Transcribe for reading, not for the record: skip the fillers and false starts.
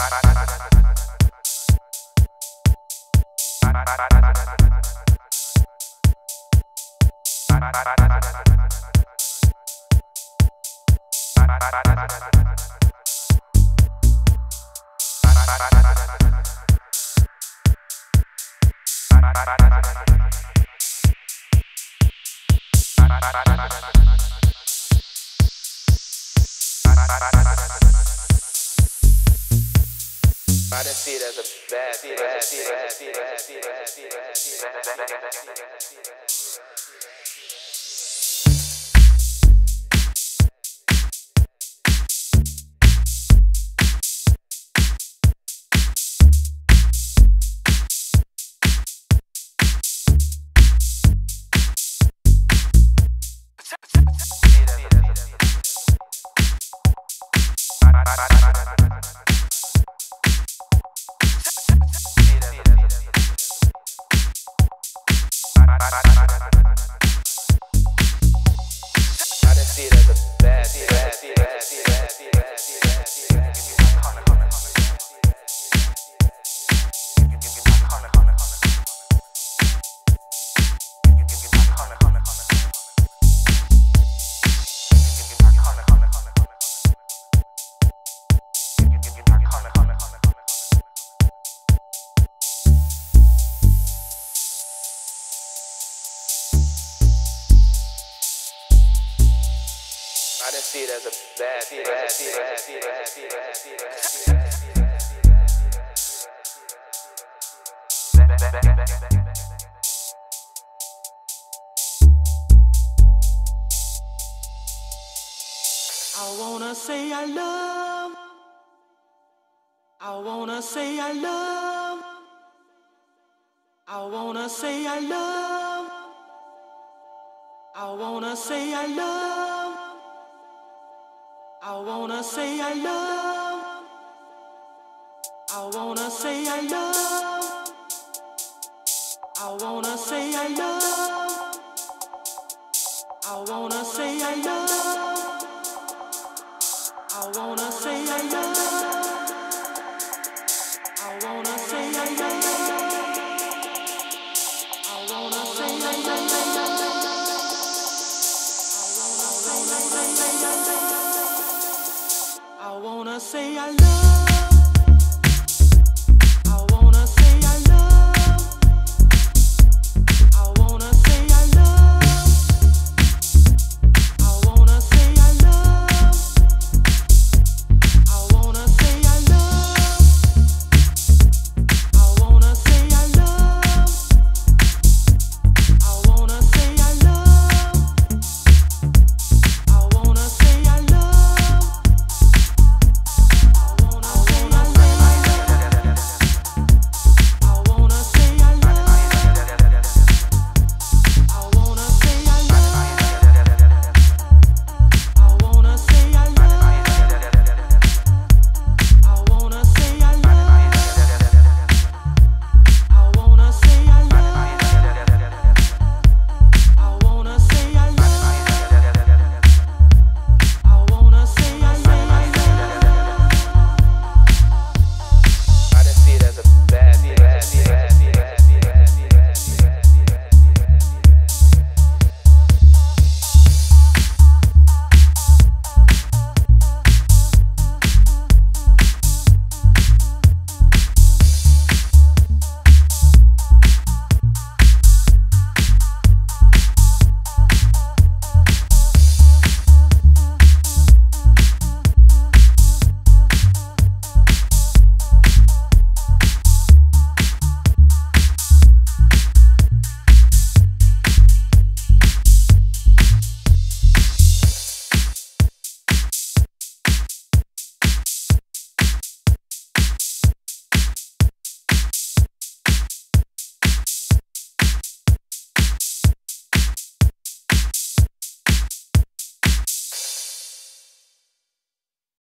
I didn't see it as a bad thing. I didn't see it as a bad thing. I wanna say I love. I wanna say I love. I wanna say I love. I wanna say I love. I wanna say I love. I wanna say I love. I wanna say I love. I wanna say I love. I wanna say I love. I wanna say I love. I wanna say I love. I wanna say I love.